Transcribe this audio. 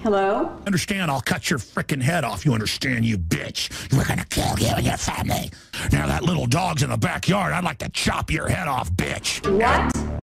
Hello? Understand, I'll cut your frickin' head off, you understand, you bitch. We're gonna kill you and your family. Now that little dog's in the backyard, I'd like to chop your head off, bitch. What?